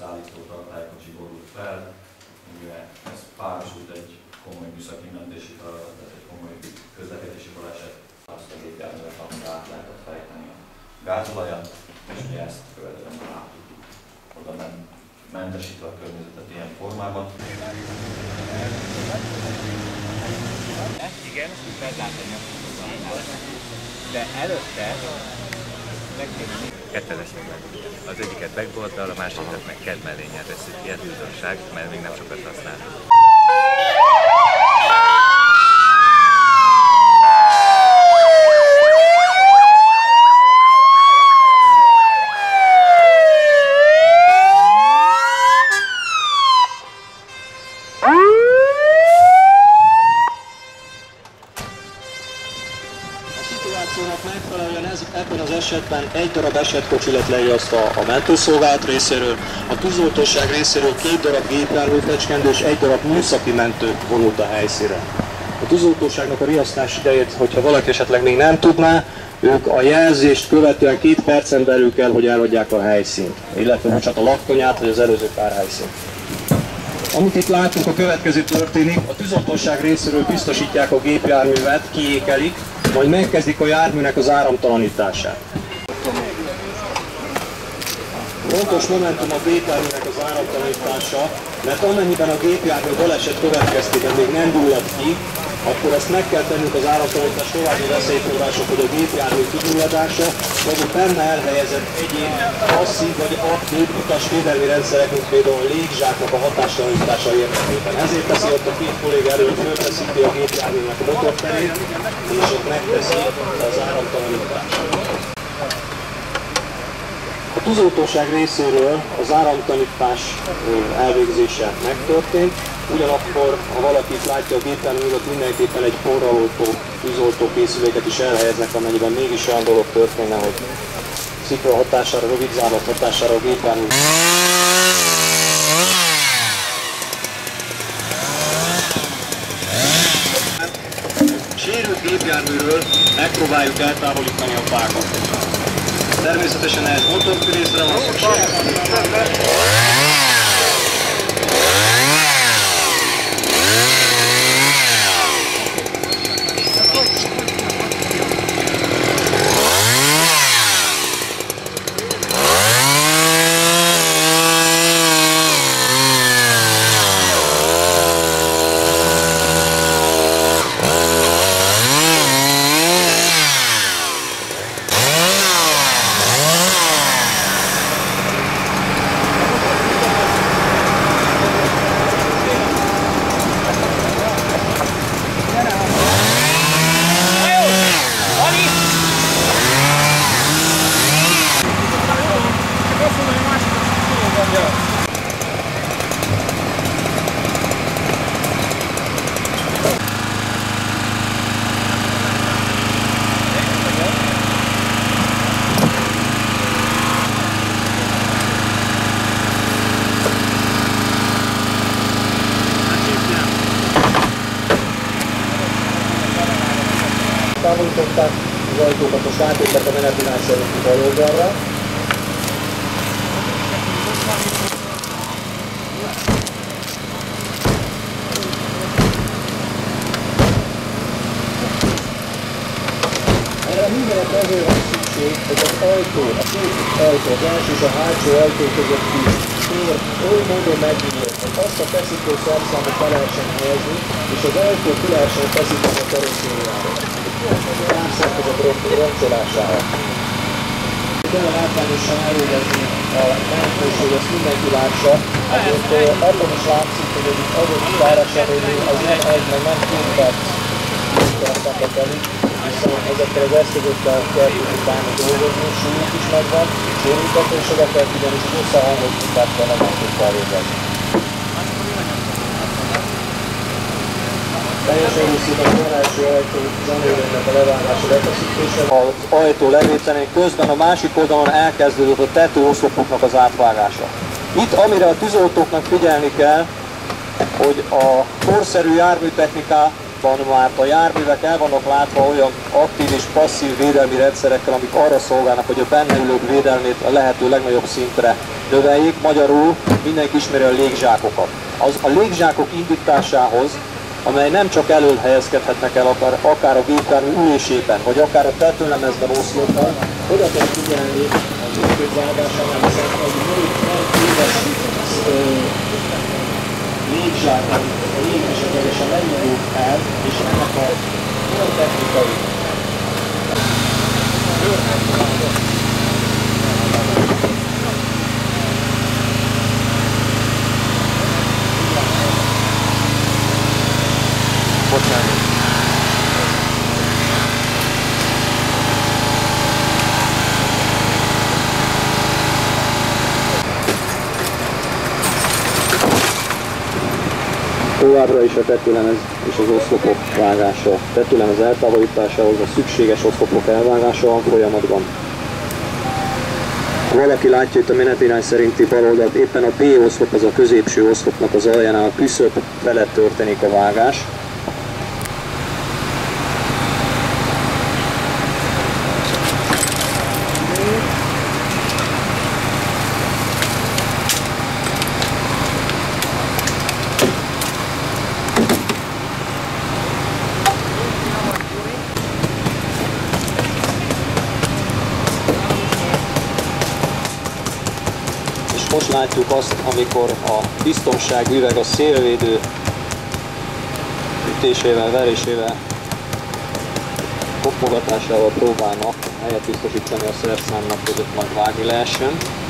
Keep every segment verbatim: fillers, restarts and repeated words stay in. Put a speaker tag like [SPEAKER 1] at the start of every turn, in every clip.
[SPEAKER 1] szállító tartálykocsi borult fel, ez párosult egy komoly műszaki mentési feladat, tehát egy komoly közlekedési baleset. Azt a gépjárművet, amit át lehetett fejteni a gázolajat, és ugye ezt követően már át tudtuk oda mentesítve a környezetet ilyen formában.
[SPEAKER 2] Igen, fel lehet tenni a de előtte ketten leszünk meg. Az egyiket backboarddal, a másikat meg ked mellényel tesszük. Ilyen újdonság, mert még nem sokat használtuk.
[SPEAKER 3] Megfelelően ez, ebben az esetben egy darab esetkocsi lett leírasztva a mentőszolgálat részéről, a tűzoltóság részéről két darab gépjárműfecskendő és egy darab műszaki mentő vonult a helyszínre. A tűzoltóságnak a riasztás idejét, hogyha valaki esetleg még nem tudná, ők a jelzést követően két percen belül kell, hogy elhagyják a helyszínt, illetve csak a laktanyát vagy az előző pár helyszínt. Amit itt látunk, a következő történik, a tűzoltóság részéről biztosítják a gépjárművet, kiékelik, majd megkezdik a járműnek az áramtalanítását. Fontos momentum a gépjárműnek az áramtalanítása, mert amennyiben a gépjármű baleset következtében még nem gyullad ki, akkor ezt meg kell tennünk az áramtalanítás további veszélyforrások, hogy a gépjármű kigyulladása, vagy a benne elhelyezett egyéb passzív vagy aktív utasvédelmi rendszerek, mint például a légzsáknak a hatástalanítása érdekében. Ezért teszi ott a két kolléga elő, hogy fölfeszíti a gépjárműnek a motorterét, és ott megteszi az áramtalanítást. A tűzoltóság részéről az áramtalanítás elvégzése megtörtént, ugyanakkor, ha valaki látja a gépjármű mögött, mindenképpen egy forraloltó, tűzoltó készüléket is elhelyeznek, amennyiben mégis olyan dolog történne, hogy szikra hatására, rövid zárlat hatására a gépjármű. Sérült gépjárműről megpróbáljuk eltávolítani a fákat. Természetesen ehhez motorfűrészre van szükség. Távolították az ajtókat, most átértek a menetrendszerű szerinti baloldalra. Erre mindenek azért van szükség, hogy az ajtó, a két ajtó, az első és a hátsó ajtó közötti tér oly módon megnyílt, hogy azt a feszítő szerszámot be lehessen helyezni, és az ajtó ki lehessen feszíteni a karosszériáról. Társzerkezet roncsolására. Kell látványosan elvégezni a mentős, hogy ezt mindenki lássa, azért abban is látszik, hogy egy adott páreseményű az nem egy, meg nem két perc tartákat elég, hiszen ezekkel az eszközökkel kell tudni bánni dolgozni, súlyuk is megvan, sérültetőségeket, ugyanis összehangos munkát kell a mentőkkel végezni. Teljesen úszik az első ajtó zenőjének a levágása befeszítése. Az ajtó levételén közben a másik oldalon elkezdődött a tetőoszlopoknak az átvágása. Itt amire a tűzoltóknak figyelni kell, hogy a korszerű járműtechniká Európában már a járművek el vannak látva olyan aktív és passzív védelmi rendszerekkel, amik arra szolgálnak, hogy a benne ülők védelmét a lehető legnagyobb szintre növeljék. Magyarul mindenki ismeri a légzsákokat. Az a légzsákok indításához, amely nem csak elől helyezkedhetnek el akár, akár a gépjármű ülésében, vagy akár a tetőlemezben oszlopban, oda kell figyelni az ütközvágásánál, hiszen az nagy éves légzsákok, a lég esetlegesen nem indult el, és ennek a olyan technikai továbbra is a tetőlemez és az oszlopok vágása, a tetőlemez eltávolításához a szükséges oszlopok elvágása a folyamatban. Ha valaki látja itt a menetirány szerinti bal oldalt, éppen a B oszlop, az a középső oszlopnak az aljánál, a küszöb felett történik a vágás. Most látjuk azt, amikor a biztonságüveg a szélvédő ütésével, verésével, koppogatásával próbálnak helyet biztosítani a szerszámnak, hogy ott majd vágni lehessen.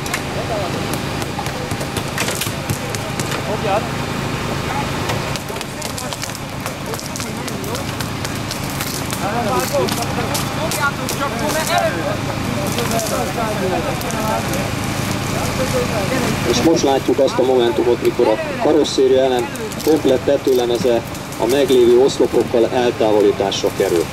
[SPEAKER 3] És most látjuk azt a momentumot, mikor a karosszéria ellen komplett tetőlemeze a meglévő oszlopokkal eltávolításra kerül.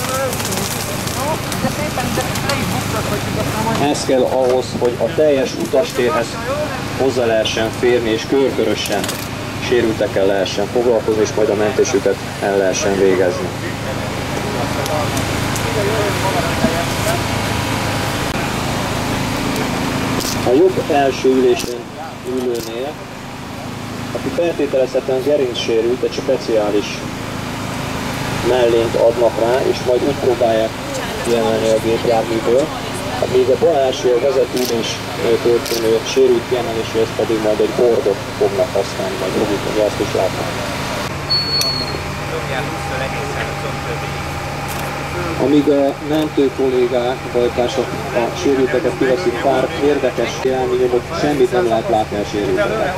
[SPEAKER 3] Ez kell ahhoz, hogy a teljes utastérhez hozzá lehessen férni, és körkörösen sérültekkel lehessen foglalkozni, és majd a mentésüket el lehessen végezni. A jobb első ülésen ülőnél, aki feltételezhetően gerincsérült, egy speciális mellényt adnak rá, és majd úgy próbálják kiemelni a gépjárműből. Míg a bal első a vezetőülés történő sérült kiemeléséhez pedig majd egy bordot fognak használni, majd fogjuk, hogy azt is látnak. Amíg a mentő kollégák, vagy társak a sérülteket kiveszik, pár érdekes élményeket, semmit nem lehet látni a sérülteket.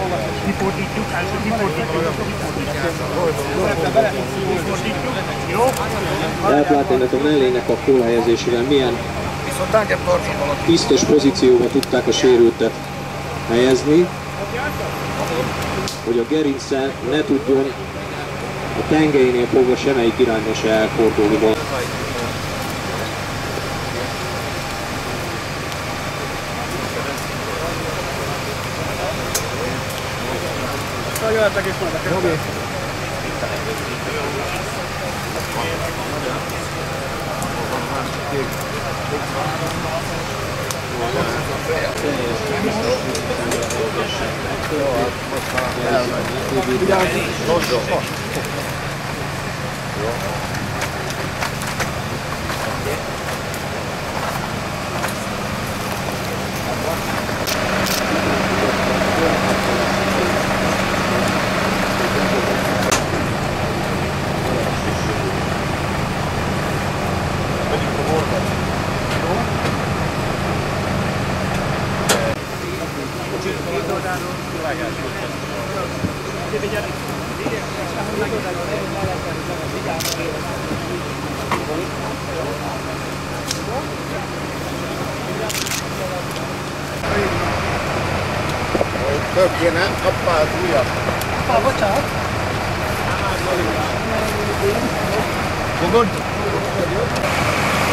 [SPEAKER 3] Lehet látni ennek a mellének a kólhelyezésével milyen biztos pozícióba tudták a sérültet helyezni, hogy a gerincsel ne tudjon a tengelyénél fogva semmelyik irányba se elfordulni.
[SPEAKER 4] Jöhetek és mondok. Robi. Több kéne, appá az újabb. Appá, bocsánat. Fogod?